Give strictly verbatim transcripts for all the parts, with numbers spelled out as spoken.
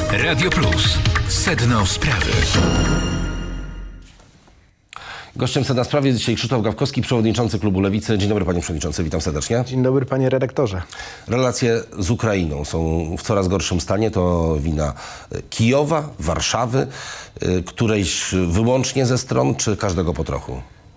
Radio Plus. Sedno sprawy. Gościem Sedna Sprawy jest dzisiaj Krzysztof Gawkowski, przewodniczący klubu Lewicy. Dzień dobry, panie przewodniczący, witam serdecznie. Dzień dobry, panie redaktorze. Relacje z Ukrainą są w coraz gorszym stanie. To wina Kijowa, Warszawy, którejś wyłącznie ze stron, czy każdego po trochu?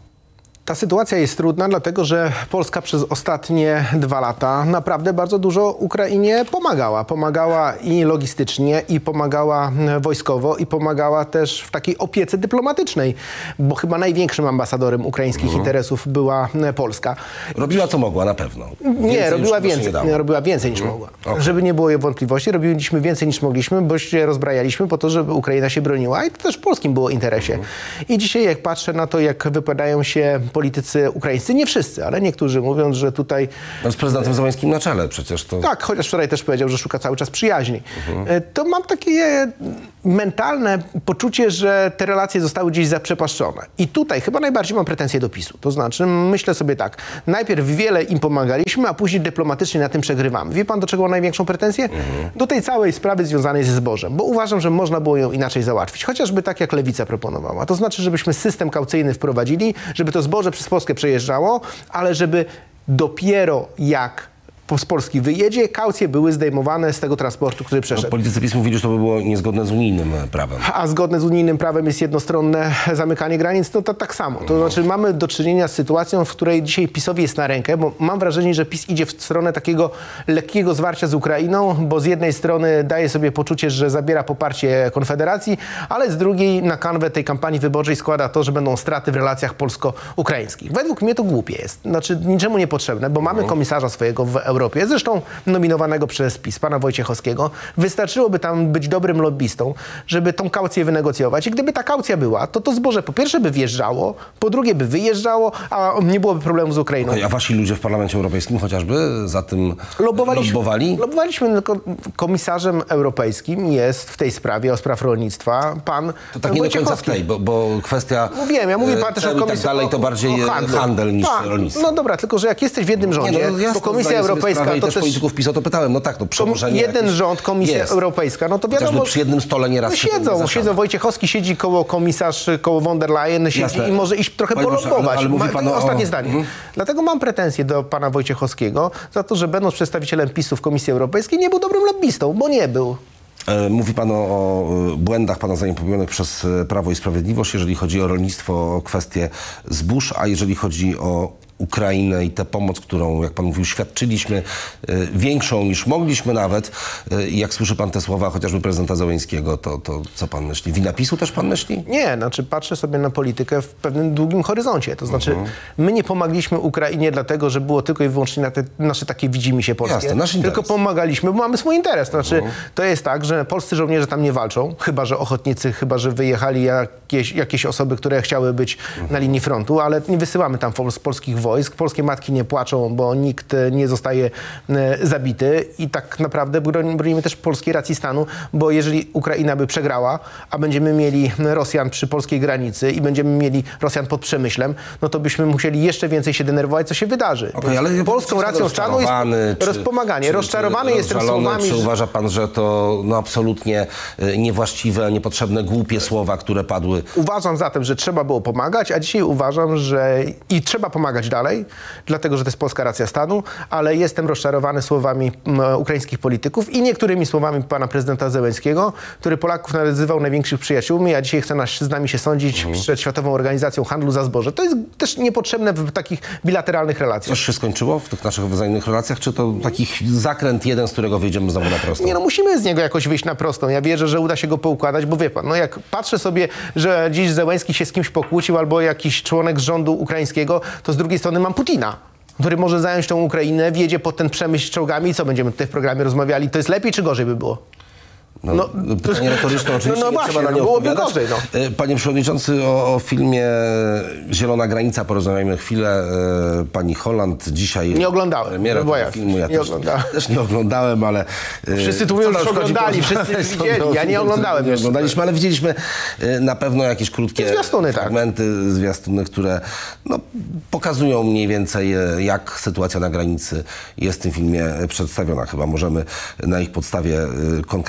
Ta sytuacja jest trudna, dlatego że Polska przez ostatnie dwa lata naprawdę bardzo dużo Ukrainie pomagała. Pomagała i logistycznie, i pomagała wojskowo, i pomagała też w takiej opiece dyplomatycznej, bo chyba największym ambasadorem ukraińskich mhm. interesów była Polska. Robiła co mogła, na pewno. Nie, więcej robiła więcej. Nie, robiła więcej niż mhm. mogła. Okay. Żeby nie było wątpliwości, robiliśmy więcej niż mogliśmy, bo się rozbrajaliśmy po to, żeby Ukraina się broniła i to też w polskim było interesie. Mhm. I dzisiaj jak patrzę na to, jak wypowiadają się politycy ukraińscy, nie wszyscy, ale niektórzy mówią, że tutaj... No z prezydentem Zełenskim na czele przecież to... Tak, chociaż wczoraj też powiedział, że szuka cały czas przyjaźni. Mhm. To mam takie mentalne poczucie, że te relacje zostały gdzieś zaprzepaszczone. I tutaj chyba najbardziej mam pretensje do PiSu. To znaczy, myślę sobie tak, najpierw wiele im pomagaliśmy, a później dyplomatycznie na tym przegrywamy. Wie pan, do czego mam największą pretensję? Mhm. Do tej całej sprawy związanej ze zbożem, bo uważam, że można było ją inaczej załatwić. Chociażby tak, jak Lewica proponowała. To znaczy, żebyśmy system kaucyjny wprowadzili, żeby to zboże przez Polskę przejeżdżało, ale żeby dopiero jak z Polski wyjedzie, kaucje były zdejmowane z tego transportu, który przeszedł. No, politycy PiS mówili, że to by było niezgodne z unijnym prawem. A zgodne z unijnym prawem jest jednostronne zamykanie granic, no to tak samo. To znaczy mamy do czynienia z sytuacją, w której dzisiaj PiSowi jest na rękę, bo mam wrażenie, że PiS idzie w stronę takiego lekkiego zwarcia z Ukrainą, bo z jednej strony daje sobie poczucie, że zabiera poparcie Konfederacji, ale z drugiej na kanwę tej kampanii wyborczej składa to, że będą straty w relacjach polsko-ukraińskich. Według mnie to głupie jest. Znaczy niczemu niepotrzebne, bo mamy komisarza swojego w Europie, zresztą nominowanego przez PiS, pana Wojciechowskiego. Wystarczyłoby tam być dobrym lobbystą, żeby tą kaucję wynegocjować. I gdyby ta kaucja była, to to zboże po pierwsze by wjeżdżało, po drugie by wyjeżdżało, a nie byłoby problemu z Ukrainą. Okay, a wasi ludzie w Parlamencie Europejskim chociażby za tym Lobbowaliśmy, lobbowali? Lobbowaliśmy, tylko komisarzem europejskim jest w tej sprawie o spraw rolnictwa pan To tak nie do końca w tej, bo, bo kwestia no wiem, ja mówię pan też o komisji, tak dalej to bardziej handel, handel niż tak, rolnictwo. No dobra, tylko że jak jesteś w jednym rządzie, nie, no, jasne, bo Komisja Europejska to to też polityków PiS o to pytałem, no tak, no przełożenie jeden jakieś rząd, Komisja jest. Europejska, no to wiadomo... Chociażby przy jednym stole nieraz no siedzą, siedzą, Wojciechowski siedzi koło komisarz, koło von der Leyen, siedzi Jasne. i może iść trochę Panie polobbować. ale, ale mówi pan o... Ostatnie zdanie. Mhm. Dlatego mam pretensje do pana Wojciechowskiego za to, że będąc przedstawicielem PiSu w Komisji Europejskiej nie był dobrym lobbystą, bo nie był. Mówi pan o, o błędach pana zdaniem popełnionych przez Prawo i Sprawiedliwość, jeżeli chodzi o rolnictwo, o kwestię zbóż, a jeżeli chodzi o Ukrainę i tę pomoc, którą, jak pan mówił, świadczyliśmy, y, większą niż mogliśmy nawet. Y, jak słyszy pan te słowa chociażby prezydenta Zełenskiego, to, to co pan myśli? Wina PiSu też pan myśli? Nie, znaczy patrzę sobie na politykę w pewnym długim horyzoncie. To znaczy uh-huh. my nie pomagliśmy Ukrainie dlatego, że było tylko i wyłącznie na te nasze takie widzimisię polskie. Jasne, nasz interes. Tylko pomagaliśmy, bo mamy swój interes. To znaczy uh-huh. to jest tak, że polscy żołnierze tam nie walczą, chyba że ochotnicy, chyba że wyjechali jakieś, jakieś osoby, które chciały być uh-huh. na linii frontu, ale nie wysyłamy tam z polskich wojsk. Polskie matki nie płaczą, bo nikt nie zostaje e, zabity i tak naprawdę bronimy też polskiej racji stanu, bo jeżeli Ukraina by przegrała, a będziemy mieli Rosjan przy polskiej granicy i będziemy mieli Rosjan pod Przemyślem, no to byśmy musieli jeszcze więcej się denerwować, co się wydarzy. Okay, ale polską racją stanu jest czy, rozpomaganie. Czy, rozczarowany czy jestem słowami. Czy uważa pan, że to no, absolutnie niewłaściwe, niepotrzebne, głupie słowa, które padły? Uważam zatem, że trzeba było pomagać, a dzisiaj uważam, że i trzeba pomagać dalej, dlatego, że to jest polska racja stanu, ale jestem rozczarowany słowami m, ukraińskich polityków i niektórymi słowami pana prezydenta Zełenskiego, który Polaków nazywał największych przyjaciółmi, a dzisiaj chce nas, z nami się sądzić mhm. przed Światową Organizacją Handlu za zboże. To jest też niepotrzebne w takich bilateralnych relacjach. Coś się skończyło w tych naszych wzajemnych relacjach, czy to takich zakręt jeden, z którego wyjdziemy znowu na prostą? Nie, no musimy z niego jakoś wyjść na prostą. Ja wierzę, że uda się go poukładać, bo wie pan, no jak patrzę sobie, że dziś Zełenski się z kimś pokłócił albo jakiś członek z rządu ukraińskiego, to z drugiej strony mam Putina, który może zająć tą Ukrainę, wjedzie pod ten Przemyśl czołgami i co będziemy tutaj w programie rozmawiali? To jest lepiej czy gorzej by było? No, no, pytanie retoryczne oczywiście, no, no nie właśnie, trzeba na nie no, byłoby odpowiadać. gorzej, no. Panie przewodniczący, o, o filmie Zielona Granica porozmawiajmy chwilę. Pani Holland dzisiaj... Nie oglądałem. Premiera tego filmu. Ja nie też, oglądałem. też nie oglądałem, ale... Wszyscy tu mówią, że oglądali, wszyscy widzieli. Ja nie oglądałem. Nie oglądaliśmy, ale widzieliśmy na pewno jakieś krótkie zwiastuny, fragmenty, tak. zwiastuny, które no, pokazują mniej więcej, jak sytuacja na granicy jest w tym filmie przedstawiona. Chyba możemy na ich podstawie konkretne wnioski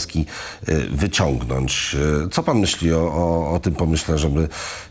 wnioski wyciągnąć. Co pan myśli o, o, o tym pomyśle, żeby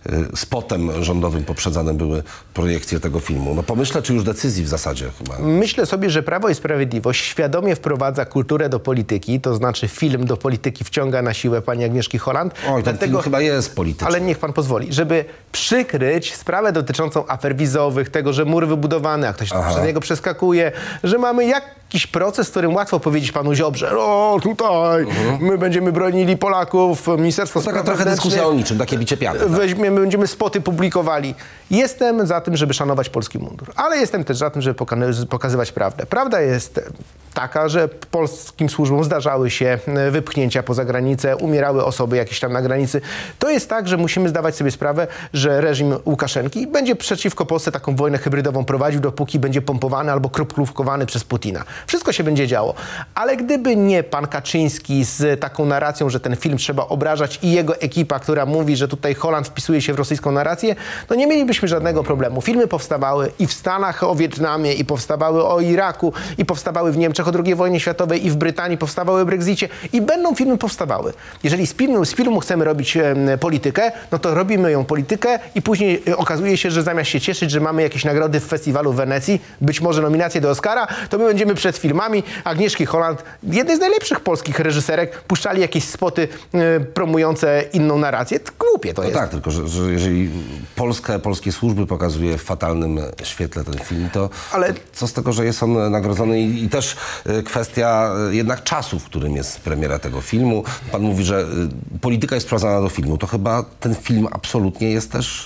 spotem rządowym poprzedzane były projekcje tego filmu? No pomyśle, czy już decyzji w zasadzie chyba? Myślę sobie, że Prawo i Sprawiedliwość świadomie wprowadza kulturę do polityki, to znaczy film do polityki wciąga na siłę pani Agnieszki Holland. Oj, ten film chyba jest polityczny. Ale niech pan pozwoli, żeby przykryć sprawę dotyczącą afer wizowych, tego, że mur wybudowany, a ktoś Aha. przez niego przeskakuje, że mamy jakiś proces, w którym łatwo powiedzieć panu Ziobrze, o tutaj, uh-huh. my będziemy bronili Polaków, Ministerstwo Spraw Taka trochę dyskusja o niczym, takie bicie piany. Tak? Weźmiemy, będziemy spoty publikowali. Jestem za tym, żeby szanować polski mundur, ale jestem też za tym, żeby pokazywać prawdę. Prawda jest taka, że polskim służbom zdarzały się wypchnięcia poza granicę, umierały osoby jakieś tam na granicy. To jest tak, że musimy zdawać sobie sprawę, że reżim Łukaszenki będzie przeciwko Polsce taką wojnę hybrydową prowadził, dopóki będzie pompowany albo kroplówkowany przez Putina. Wszystko się będzie działo. Ale gdyby nie pan Kaczyński z taką narracją, że ten film trzeba obrażać i jego ekipa, która mówi, że tutaj Holand wpisuje się w rosyjską narrację, to nie mielibyśmy żadnego problemu. Filmy powstawały i w Stanach o Wietnamie, i powstawały o Iraku, i powstawały w Niemczech o drugiej wojnie światowej, i w Brytanii powstawały o Brexicie, i będą filmy powstawały. Jeżeli z filmu, z filmu chcemy robić e, politykę, no to robimy ją politykę i później e, okazuje się, że zamiast się cieszyć, że mamy jakieś nagrody w festiwalu w Wenecji, być może nominacje do Oscara, to my będziemy przed filmami Agnieszki Holland, jednej z najlepszych polskich reżyserek, puszczali jakieś spoty e, promujące inną narrację. Głupie to no jest. Tak, tylko że, że jeżeli Polskę, polskie służby pokazuje w fatalnym świetle ten film, to Ale... co z tego, że jest on nagrodzony i, i też kwestia jednak czasu, w którym jest premiera tego filmu. Pan mówi, że polityka jest sprowadzana do filmu. To chyba ten film absolutnie jest też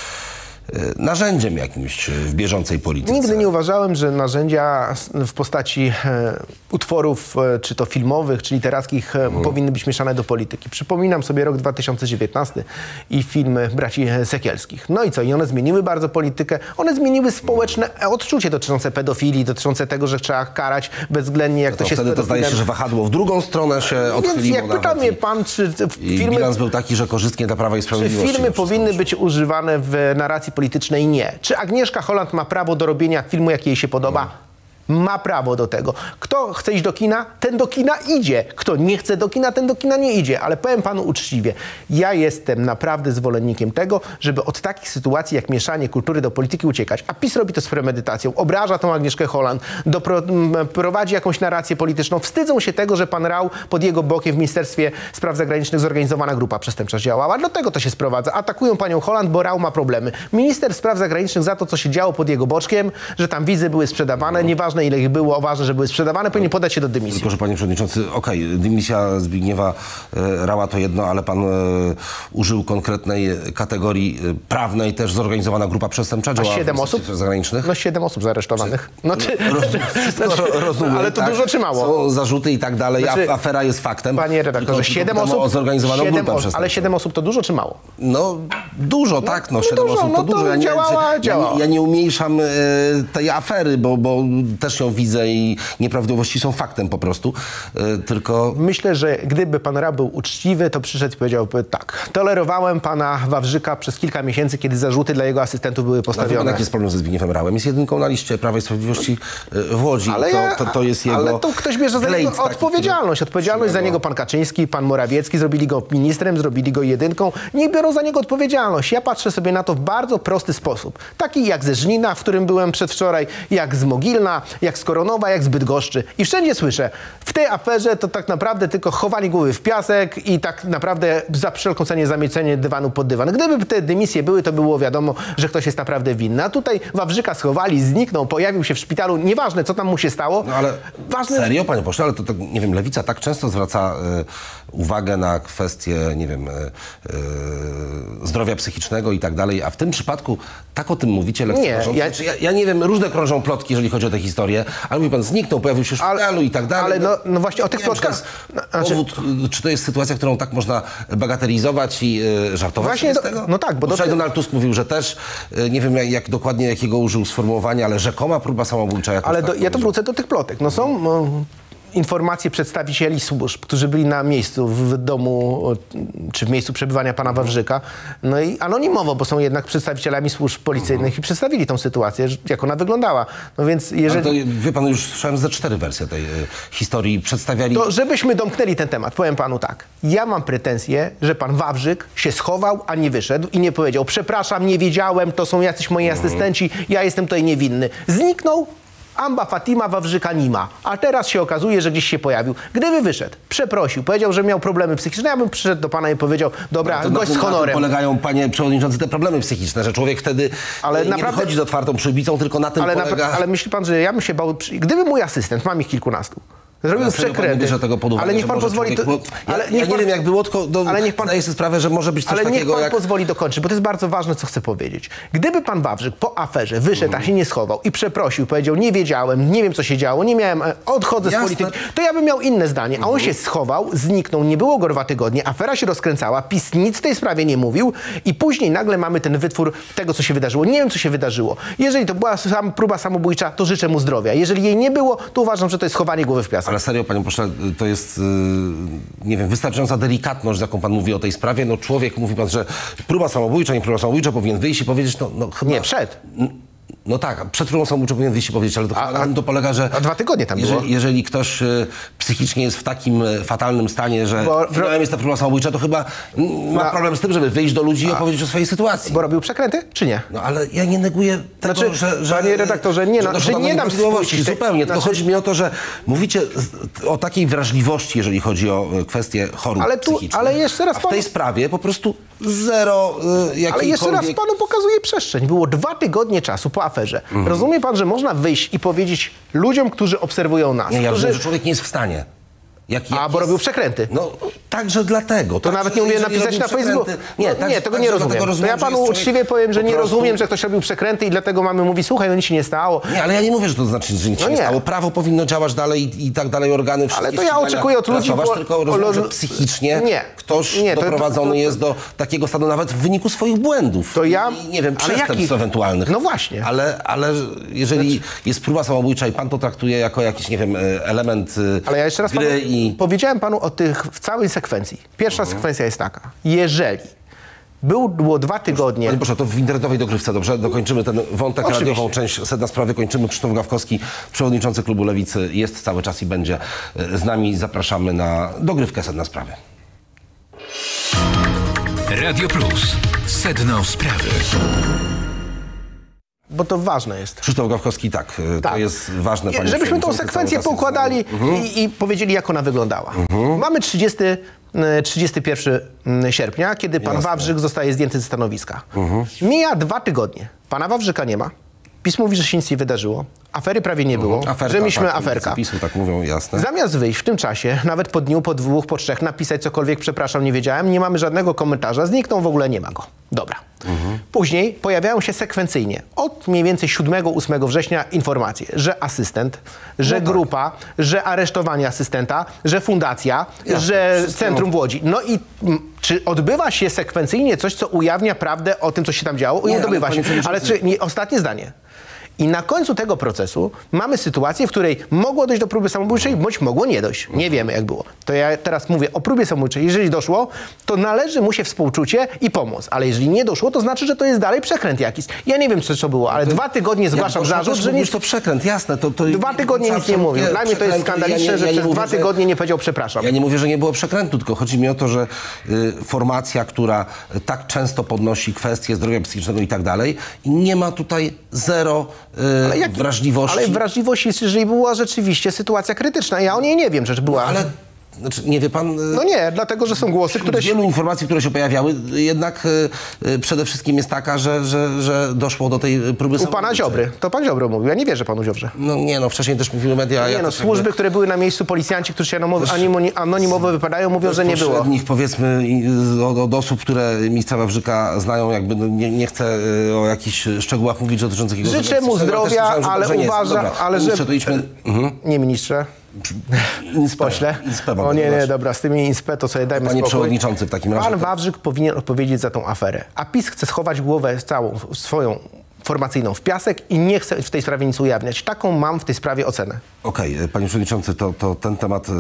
narzędziem jakimś w bieżącej polityce. Nigdy nie uważałem, że narzędzia w postaci e, utworów, e, czy to filmowych, czy literackich, e, mhm. powinny być mieszane do polityki. Przypominam sobie rok dwa tysiące dziewiętnasty i filmy braci Sekielskich. No i co? I one zmieniły bardzo politykę. One zmieniły społeczne odczucie dotyczące pedofilii, dotyczące tego, że trzeba karać bezwzględnie, jak no to, to się wtedy to zdaje się, że wahadło w drugą stronę się odchyliło. Więc jak pyta mnie pan, czy filmy... I bilans był taki, że korzystnie dla Prawa i Sprawiedliwości. Czy filmy powinny być używane w narracji politycznej? Nie. Czy Agnieszka Holland ma prawo do robienia filmu, jak jej się podoba? Hmm. Ma prawo do tego. Kto chce iść do kina, ten do kina idzie. Kto nie chce do kina, ten do kina nie idzie. Ale powiem panu uczciwie, ja jestem naprawdę zwolennikiem tego, żeby od takich sytuacji jak mieszanie kultury do polityki uciekać. A PiS robi to z premedytacją. Obraża tą Agnieszkę Holland, dopro, prowadzi jakąś narrację polityczną. Wstydzą się tego, że pan Rau pod jego bokiem w Ministerstwie Spraw Zagranicznych zorganizowana grupa przestępcza działała. Dlatego to się sprowadza. Atakują panią Holland, bo Rau ma problemy. Minister Spraw Zagranicznych za to, co się działo pod jego boczkiem, że tam wizy były sprzedawane, nieważne ile ich było, ważne, że były sprzedawane, powinien podać się do dymisji. Tylko, że panie przewodniczący, okej, okay, dymisja Zbigniewa e, Raua to jedno, ale pan e, użył konkretnej kategorii e, prawnej, też zorganizowana grupa przestępcza działała A siedem osób? Zagranicznych? No siedem osób zaresztowanych. No, czy, roz, wszystko znaczy, rozumiem, ale to tak? dużo czy mało? Są zarzuty i tak dalej, znaczy, afera jest faktem. Panie redaktorze, siedem osób, o zorganizowaną siedem grupę osób ale siedem osób to dużo czy mało? No dużo, no, tak, no siedem dużo, osób to no dużo. To ja, nie, działała, ja, działała. ja, ja nie umniejszam e, tej afery, bo, bo też ją widzę i nieprawidłowości są faktem po prostu, e, tylko... Myślę, że gdyby pan Rau był uczciwy, to przyszedł i powiedziałby tak, tolerowałem pana Wawrzyka przez kilka miesięcy, kiedy zarzuty dla jego asystentów były postawione. No, jaki jest problem ze Zbigniewem Rauem? Jest jedynką na liście Prawa i Sprawiedliwości w Łodzi. Ale, to, to, to jest jego... ale to ktoś bierze za niego odpowiedzialność. Odpowiedzialność za niego pan Kaczyński, pan Morawiecki, zrobili go ministrem, zrobili go jedynką. Nie biorą za niego odpowiedzialność. Ja patrzę sobie na to w bardzo prosty sposób. Taki jak ze Żnina, w którym byłem przedwczoraj, jak z Mogilna, jak z Koronowa, jak z Bydgoszczy. I wszędzie słyszę, w tej aferze to tak naprawdę tylko chowanie głowy w piasek i tak naprawdę za wszelką cenę zamiecenie dywanu pod dywan. Gdyby te dymisje były, to było wiadomo, że ktoś jest naprawdę winny. A tutaj Wawrzyka schowali, zniknął, pojawił się w szpitalu. Nieważne, co tam mu się stało. No ale Ważne... serio, panie pośle, ale to, to nie wiem, Lewica tak często zwraca y, uwagę na kwestie, nie wiem, y, y, zdrowia psychicznego i tak dalej, a w tym przypadku tak o tym mówicie lekceważąco. Nie, ja... Ja, ja nie wiem, różne krążą plotki, jeżeli chodzi o tę historię, ale mówi pan, zniknął, pojawił się w szpitalu ale, i tak dalej. Ale no, no właśnie o tych plotkach... Znaczy... Powód, czy to jest sytuacja, którą tak można bagatelizować i y, żartować właśnie z tego? No tak, bo... bo do... Donald Tusk mówił, że też, y, nie wiem jak, jak dokładnie jakiego użył sformułowania, ale rzekoma próba samobójcza. Ale tak do, ja to wrócę do tych plotek. No są... No... informacje przedstawicieli służb, którzy byli na miejscu w domu, czy w miejscu przebywania pana Wawrzyka, no i anonimowo, bo są jednak przedstawicielami służb policyjnych uh-huh. i przedstawili tą sytuację, jak ona wyglądała. No więc jeżeli... Ale to, wie pan, już słyszałem ze cztery wersje tej y, historii, przedstawiali... To żebyśmy domknęli ten temat, powiem panu tak. Ja mam pretensje, że pan Wawrzyk się schował, a nie wyszedł i nie powiedział: przepraszam, nie wiedziałem, to są jacyś moi uh-huh. asystenci, ja jestem tutaj niewinny. Zniknął. Amba Fatima Wawrzyka nie ma, a teraz się okazuje, że gdzieś się pojawił. Gdyby wyszedł, przeprosił, powiedział, że miał problemy psychiczne, ja bym przyszedł do pana i powiedział: dobra, no gość z honorem. Na tym polegają, panie przewodniczący, te problemy psychiczne, że człowiek wtedy ale nie naprawdę... wychodzi z otwartą przyłbicą, tylko na tym ale polega... Ale myśli pan, że ja bym się bał... Gdyby mój asystent, mam ich kilkunastu, zrobił przekręty, uwagę, ale niech pan pozwoli... Człowiek, to, ja, ale ja niech nie pan, wiem, jak było, tylko do, ale niech pan, zdaję sobie sprawę, że może być coś ale takiego niech pan jak... pozwoli dokończyć, bo to jest bardzo ważne, co chcę powiedzieć. Gdyby pan Wawrzyk po aferze wyszedł, a się nie schował i przeprosił, powiedział: nie wiedziałem, nie wiem, co się działo, nie miałem, odchodzę Jasne. z polityki, to ja bym miał inne zdanie. A on się schował, zniknął, nie było go dwa tygodnie, afera się rozkręcała, PiS nic w tej sprawie nie mówił i później nagle mamy ten wytwór tego, co się wydarzyło. Nie wiem, co się wydarzyło. Jeżeli to była sam, próba samobójcza, to życzę mu zdrowia. Jeżeli jej nie było, to uważam, że to jest chowanie głowy w piasek. Ale serio, panie pośle, to jest, nie wiem, wystarczająca delikatność, z jaką pan mówi o tej sprawie. No człowiek, mówi pan, że próba samobójcza, nie próba samobójcza, powinien wyjść i powiedzieć, no, no chyba... Nie, przed. No tak, przed próbą samobójczą powinien wyjść i powiedzieć, ale to, a, na to polega, że... A dwa tygodnie tam jeżeli, było. Jeżeli ktoś y, psychicznie jest w takim y, fatalnym stanie, że finałem jest ta próba samobójcza, to chyba y, ma na, problem z tym, żeby wyjść do ludzi i a, opowiedzieć o swojej sytuacji. Bo robił przekręty, czy nie? No ale ja nie neguję tego, znaczy, że, że... Panie redaktorze, nie, że, no, że nie dam spójności zupełnie, tylko znaczy, chodzi mi o to, że mówicie o takiej wrażliwości, jeżeli chodzi o kwestie chorób ale tu, psychicznych. Ale jeszcze raz a w tej panu... sprawie po prostu zero y, jakiejkolwiek... Ale jeszcze raz panu pokazuje przestrzeń. Było dwa tygodnie czasu po aferze. Mhm. Rozumie pan, że można wyjść i powiedzieć ludziom, którzy obserwują nas. Nie, ja którzy... rozumiem, że człowiek nie jest w stanie. Jak, jak A, bo jest... robił przekręty. No, także dlatego. To tak, nawet nie umiem napisać na Facebooku. Nie, tak, nie, tego tak, nie rozumiem. rozumiem. To ja panu uczciwie powiem, że nie prostu... rozumiem, że ktoś robił przekręty i dlatego mamy mówi: słuchaj, no nic się nie stało. Nie, ale ja nie mówię, że to znaczy, że nic się no nie stało. Prawo powinno działać dalej i, i tak dalej, organy wszystkie. Ale to ja oczekuję od ludzi... Po... Tylko rozumiem, że psychicznie nie, ktoś nie, to, doprowadzony to, to, to... jest do takiego stanu nawet w wyniku swoich błędów. To ja... I, nie wiem, przestępstw ewentualnych. No właśnie. Ale, ale jeżeli znaczy... jest próba samobójcza i pan to traktuje jako jakiś, nie wiem, element ale ja jeszcze raz gry panu... i... Powiedziałem panu o tych w całej sekwencji. Pierwsza uh-huh. sekwencja jest taka. Jeżeli był, było dwa tygodnie... Panie proszę, to w internetowej dogrywce, dobrze? Dokończymy ten wątek, oczywiście. Radiową część Sedna Sprawy kończymy. Krzysztof Gawkowski, przewodniczący klubu Lewicy, jest cały czas i będzie z nami. Zapraszamy na dogrywkę Sedna Sprawy. Radio Plus. Sedno Sprawy. Bo to ważne jest. Krzysztof Gawkowski, tak, tak. To jest ważne. Panie Żebyśmy tą sekwencję poukładali mhm. i, i powiedzieli, jak ona wyglądała. Mhm. Mamy trzydziestego pierwszego sierpnia, kiedy pan Jasne. Wawrzyk zostaje zdjęty ze stanowiska. Mhm. Mija dwa tygodnie. Pana Wawrzyka nie ma. PiS mówi, że się nic nie wydarzyło. Afery prawie nie było, Aferka, że mieliśmy tak, aferka. PiSu tak mówią, jasne. Zamiast wyjść w tym czasie, nawet po dniu, po dwóch, po trzech, napisać cokolwiek, przepraszam, nie wiedziałem, nie mamy żadnego komentarza, zniknął, w ogóle nie ma go. Dobra. Mhm. Później pojawiają się sekwencyjnie, od mniej więcej siódmego ósmego września informacje, że asystent, że no grupa, tak. że aresztowanie asystenta, że fundacja, jasne, że centrum w Łodzi. No i m, czy odbywa się sekwencyjnie coś, co ujawnia prawdę o tym, co się tam działo? Nie, odbywa się. Ale czy, nie, ostatnie zdanie. I na końcu tego procesu mamy sytuację, w której mogło dojść do próby samobójczej, bądź mogło nie dojść. Nie wiemy, jak było. To ja teraz mówię o próbie samobójczej. Jeżeli doszło, to należy mu się współczucie i pomoc. Ale jeżeli nie doszło, to znaczy, że to jest dalej przekręt jakiś. Ja nie wiem, co to było, ale to, dwa tygodnie zgłaszam ja zarzut, że nic... to przekręt, jasne. To, to dwa tygodnie nic nie mówił. Dla mnie to jest skandaliczne, ja nie, ja że przez mówię, dwa tygodnie nie powiedział przepraszam. Ja nie mówię, że nie było przekrętu, tylko chodzi mi o to, że y, formacja, która tak często podnosi kwestie zdrowia psychicznego i tak dalej, i nie ma tutaj zero y, jak, wrażliwości. Ale wrażliwość jest, jeżeli była rzeczywiście sytuacja krytyczna. Ja o niej nie wiem, że była... No, ale... Znaczy, nie wie pan... No nie, dlatego, że są głosy, które... Wielu informacji, które się pojawiały, jednak y, y, przede wszystkim jest taka, że, że, że doszło do tej próby U pana Ziobry. To pan Ziobro mówił. Ja nie wierzę panu Ziobrze. No nie, no wcześniej też mówiły media... Nie ja no, służby, jakby... które były na miejscu, policjanci, którzy się anonimowo wypadają, mówią, że nie było. Nich powiedzmy od, od osób, które ministra Wawrzyka znają, jakby no, nie, nie chcę y, o jakichś szczegółach mówić dotyczących jego... Życzę mu zdrowia, ale uważam, ale że... To idźmy... mhm. Nie, ministrze. Inspe, Pośle. Inspe, o nie, nie, dobra, z tymi inspe to sobie dajmy Panie spokój. przewodniczący, w takim razie... Pan Wawrzyk powinien odpowiedzieć za tą aferę, a PiS chce schować głowę całą swoją formacyjną w piasek i nie chce w tej sprawie nic ujawniać. Taką mam w tej sprawie ocenę. Okej, okay, panie przewodniczący, to, to ten temat e,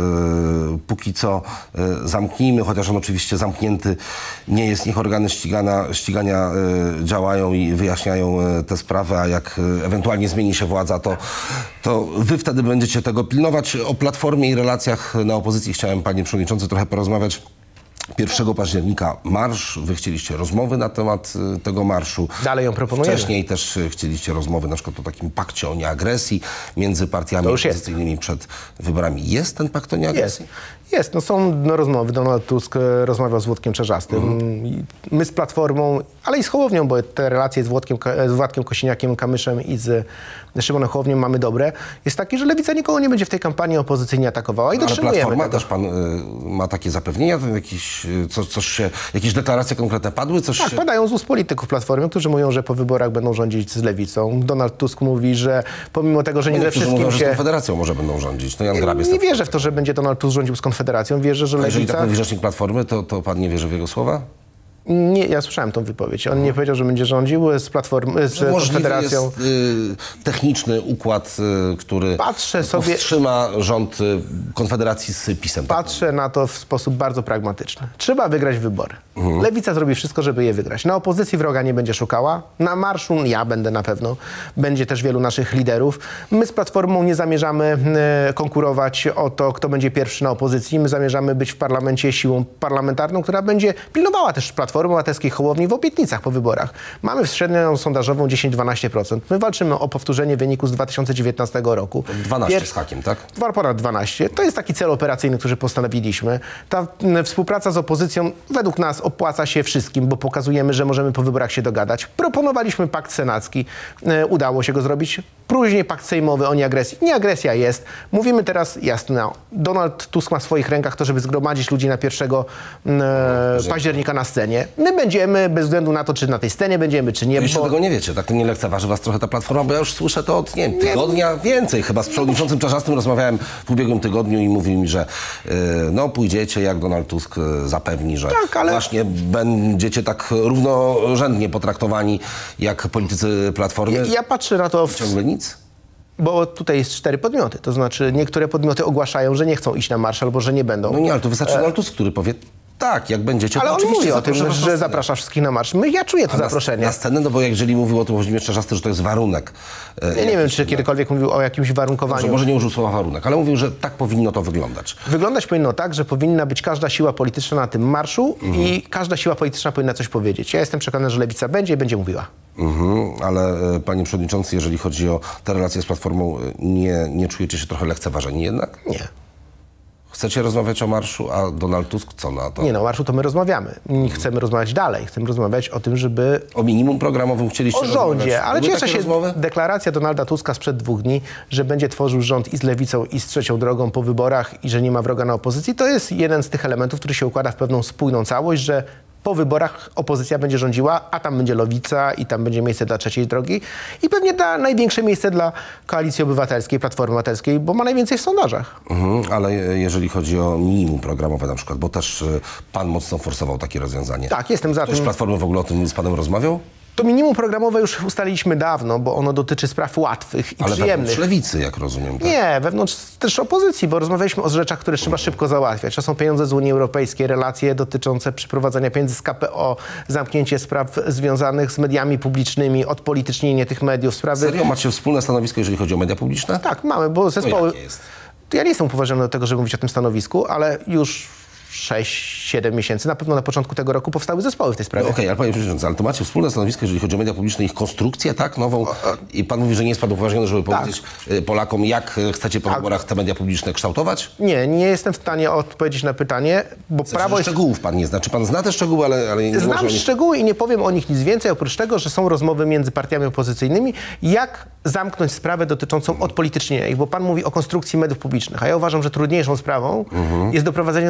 póki co e, zamknijmy, chociaż on oczywiście zamknięty nie jest. Niech organy ścigania, ścigania e, działają i wyjaśniają e, te sprawy, a jak e, ewentualnie zmieni się władza, to, to wy wtedy będziecie tego pilnować. O Platformie i relacjach na opozycji chciałem, panie przewodniczący, trochę porozmawiać. pierwszego października marsz, wy chcieliście rozmowy na temat y, tego marszu. Dalej ją proponujemy. Wcześniej też y, chcieliście rozmowy na przykład o takim pakcie o nieagresji między partiami opozycyjnymi przed wyborami. Jest ten pakt o nieagresji? Jest. Jest, no są no, rozmowy. Donald Tusk rozmawiał z Włodkiem Czarzastym. Mhm. My z Platformą, ale i z Hołownią, bo te relacje z, Włodkiem, z Władkiem Kosiniakiem-Kamyszem i z Szymonem Hołownią mamy dobre. Jest taki, że Lewica nikogo nie będzie w tej kampanii opozycyjnie atakowała i dotrzymujemy Ale Platforma tego. też pan y, ma takie zapewnienia? Jakiś, y, co, coś się, jakieś deklaracje konkretne padły? Coś Tak, się... padają z ust polityków Platformy, którzy mówią, że po wyborach będą rządzić z Lewicą. Donald Tusk mówi, że pomimo tego, że nie No, ze wszystkim wszystkim mówią, się... że z Konfederacją może będą rządzić. To Jan Nie, Grabie. nie wierzę w to, że będzie Donald Tusk rządził z Konfederacją. Wierzę, że A jeżeli Lewica... tak mówi rzecznik Platformy, to, to pan nie wierzy w jego słowa? Nie, ja słyszałem tą wypowiedź. On nie powiedział, że będzie rządził z Platformy, z Możliwy Konfederacją. jest y, techniczny układ, y, który Patrzę sobie- powstrzyma rząd y, Konfederacji z PiS-em. Patrzę na to w sposób bardzo pragmatyczny. Trzeba wygrać wybory. Mhm. Lewica zrobi wszystko, żeby je wygrać. Na opozycji wroga nie będzie szukała. Na marszu ja będę na pewno. Będzie też wielu naszych liderów. My z Platformą nie zamierzamy e, konkurować o to, kto będzie pierwszy na opozycji. My zamierzamy być w parlamencie siłą parlamentarną, która będzie pilnowała też Platformy Obywatelskiej, Hołowni w obietnicach po wyborach. Mamy średnią sondażową dziesięć do dwunastu procent. My walczymy o powtórzenie wyniku z dwa tysiące dziewiętnastego roku. dwanaście Pier- z hakiem, tak? Dwa ponad dwanaście. To jest taki cel operacyjny, który postanowiliśmy. Ta m, współpraca z opozycją według nas opłaca się wszystkim, bo pokazujemy, że możemy po wyborach się dogadać. Proponowaliśmy pakt senacki. E, udało się go zrobić. Później pakt sejmowy o nieagresji. Nieagresja jest. Mówimy teraz jasno. Donald Tusk ma w swoich rękach to, żeby zgromadzić ludzi na pierwszego e, października na scenie. My będziemy, bez względu na to, czy na tej scenie będziemy, czy nie. Jeszcze bo... tego nie wiecie, tak to nie lekceważy was trochę ta Platforma, bo ja już słyszę to od nie wiem, tygodnia więcej. Chyba z przewodniczącym Czarzastym rozmawiałem w ubiegłym tygodniu i mówił mi, że yy, no pójdziecie, jak Donald Tusk yy, zapewni, że Tak, ale- właśnie będziecie tak równorzędnie potraktowani jak politycy Platformy. Ja patrzę na to w... Ciągle nic? Bo tutaj jest cztery podmioty, to znaczy niektóre podmioty ogłaszają, że nie chcą iść na marsz albo że nie będą. No nie, ale to wystarczy Donald Tusk, który powie tak, jak będziecie, Ale to on oczywiście mówi o tym, zaproszę was na że scenę. zaprasza wszystkich na marsz. My, ja czuję to A na- zaproszenie. Na scenę, no bo jeżeli mówił o tym Włodzimierz Czarzasty, że to jest warunek. e, Ja nie wiem, czy kiedykolwiek mówił o jakimś Że warunkowaniu. może nie użył słowa warunek, ale mówił, że tak powinno to wyglądać. Wyglądać powinno tak, że powinna być każda siła polityczna na tym marszu Mhm. i każda siła polityczna powinna coś powiedzieć. Ja jestem przekonany, że Lewica będzie i będzie mówiła. Mhm, ale e, panie przewodniczący, jeżeli chodzi o te relacje z Platformą, e, nie, nie czujecie się trochę lekceważeni jednak? Nie. Chcecie rozmawiać o marszu, a Donald Tusk co na to? Nie no, o marszu to my rozmawiamy. Nie chcemy rozmawiać dalej. Chcemy rozmawiać o tym, żeby O minimum programowym chcieliście o rozmawiać? rządzie, ale Były cieszę takie się, rozmowy? deklaracja Donalda Tuska sprzed dwóch dni, że będzie tworzył rząd i z Lewicą, i z Trzecią Drogą po wyborach i że nie ma wroga na opozycji, to jest jeden z tych elementów, który się układa w pewną spójną całość, że po wyborach opozycja będzie rządziła, a tam będzie Lewica i tam będzie miejsce dla Trzeciej Drogi i pewnie da największe miejsce dla Koalicji Obywatelskiej, Platformy Obywatelskiej, bo ma najwięcej w sondażach. Mhm, ale e, jeżeli chodzi o minimum programowe na przykład, bo też e, pan mocno forsował takie rozwiązanie. Tak, jestem za Ktoś z tym. Platformy w ogóle o tym z panem rozmawiał? To minimum programowe już ustaliliśmy dawno, bo ono dotyczy spraw łatwych i Ale przyjemnych. wewnątrz lewicy, jak rozumiem. Tak? Nie, wewnątrz też opozycji, bo rozmawialiśmy o rzeczach, które trzeba szybko załatwiać. To są pieniądze z Unii Europejskiej, relacje dotyczące przyprowadzania pieniędzy z K P O, zamknięcie spraw związanych z mediami publicznymi, odpolitycznienie tych mediów, sprawy... Serio? Macie wspólne stanowisko, jeżeli chodzi o media publiczne? Tak, mamy, bo zespoły... jakie jest? Ja nie jestem upoważniony do tego, żeby mówić o tym stanowisku, ale już sześć siedem miesięcy, na pewno na początku tego roku powstały zespoły w tej sprawie. No okej, ale panie przewodniczący, ale to macie wspólne stanowisko, jeżeli chodzi o media publiczne, ich konstrukcję, tak, nową. I pan mówi, że nie jest pan upoważniony, żeby powiedzieć y, Polakom, jak y, chcecie po wyborach te media publiczne kształtować? Nie, nie jestem w stanie odpowiedzieć na pytanie, bo Znaczy, prawo że jest... szczegółów pan nie zna. Czy pan zna te szczegóły, ale, ale nie może Znam o nich... szczegóły i nie powiem o nich nic więcej, oprócz tego, że są rozmowy między partiami opozycyjnymi, jak zamknąć sprawę dotyczącą odpolitycznienia ich, bo pan mówi o konstrukcji mediów publicznych, a ja uważam, że trudniejszą sprawą Mhm. jest doprowadzenie do tego, żeby je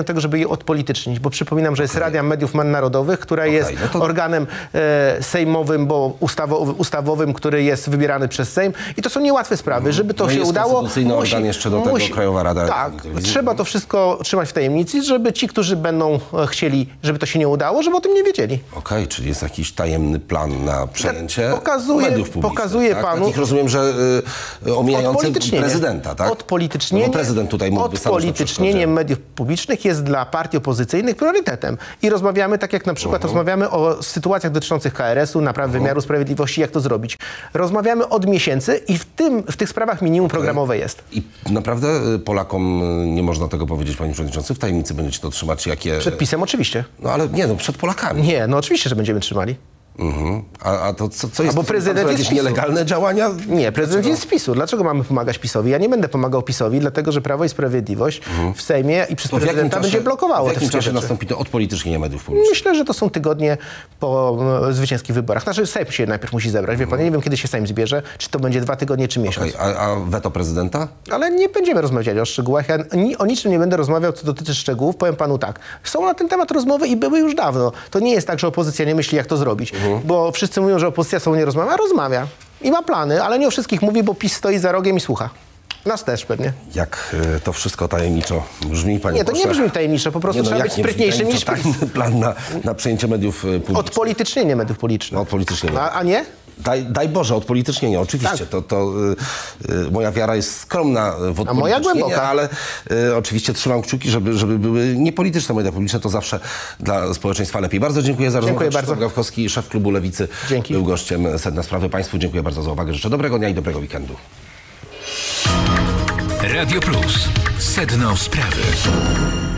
odpolitycznić, bo przypominam, że jest Rada Mediów Narodowych, która Okay, jest no to... organem e, sejmowym, bo ustawo, ustawowym, który jest wybierany przez Sejm i to są niełatwe sprawy. Żeby to no się jest udało, konstytucyjny musi, organ jeszcze do tego, musi, Krajowa Rada Tak, trzeba to wszystko trzymać w tajemnicy, żeby ci, którzy będą chcieli, żeby to się nie udało, żeby o tym nie wiedzieli. Okej, okay, czyli jest jakiś tajemny plan na przejęcie pokazuje, mediów publicznych. Pokazuje tak? panu... Takich rozumiem, że y, omijający prezydenta, tak? Odpolitycznienie, no prezydent tutaj mógłby odpolitycznienie mediów publicznych jest dla partii opozycyjnych priorytetem. I rozmawiamy, tak jak na przykład uh-huh. rozmawiamy o sytuacjach dotyczących K R S u, naprawy uh-huh. wymiaru sprawiedliwości, jak to zrobić. Rozmawiamy od miesięcy i w, tym, w tych sprawach minimum okay. programowe jest. I naprawdę Polakom nie można tego powiedzieć, panie przewodniczący, w tajemnicy będziecie to trzymać, jakie... Przed PiS-em oczywiście. No ale nie, no przed Polakami. Nie, no oczywiście, że będziemy trzymali. Mhm. A, a to co, co jest? A bo prezydent to jest jakieś nielegalne działania? Nie, prezydent jest z PiSu. Dlaczego mamy pomagać PiSowi? Ja nie będę pomagał PiSowi, dlatego że Prawo i Sprawiedliwość mhm. w Sejmie i przez to prezydenta czasie, będzie blokowało w jakim te czasie rzeczy. nastąpi to odpolitycznienie mediów publicznych? Myślę, że to są tygodnie po e, zwycięskich wyborach. Znaczy Sejm się najpierw musi zebrać. Wie pan, nie wiem, kiedy się Sejm zbierze. Czy to będzie dwa tygodnie, czy miesiąc. Okay. A, a weto prezydenta? Ale nie będziemy rozmawiali o szczegółach. Ja ni, o niczym nie będę rozmawiał, co dotyczy szczegółów. Powiem panu tak. Są na ten temat rozmowy i były już dawno. To nie jest tak, że opozycja nie myśli, jak to zrobić. Mhm. Bo wszyscy mówią, że opozycja sobą nie rozmawia, rozmawia i ma plany, ale nie o wszystkich mówi, bo PiS stoi za rogiem i słucha. Nas też pewnie. Jak y, to wszystko tajemniczo brzmi, panie Nie, to pośle. nie brzmi tajemniczo, po prostu nie, no, trzeba być sprytniejszym niż PiS. Plan na, na przejęcie mediów publicznych. Odpolitycznienie mediów publicznych. No, odpolitycznienie. A, a nie? Daj, daj Boże, odpolitycznienie, oczywiście. Tak. To, to y, y, moja wiara jest skromna w odpolitycznienie, a moja głęboka. Ale y, oczywiście trzymam kciuki, żeby, żeby były niepolityczne media publiczne. To zawsze dla społeczeństwa lepiej. Bardzo dziękuję za rozmowę. Dziękuję bardzo. Krzysztof Gawkowski, szef klubu Lewicy, Dzięki. był gościem Sedna Sprawy. Państwu dziękuję bardzo za uwagę. Życzę dobrego dnia i dobrego weekendu. Radio Plus. Sedno Sprawy.